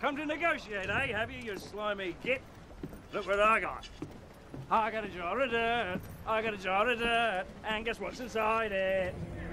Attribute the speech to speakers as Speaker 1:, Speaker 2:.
Speaker 1: Come to negotiate, eh? Have you slimy git? Look what I got. I got a jar of dirt. I got a jar of dirt. And guess what's inside it?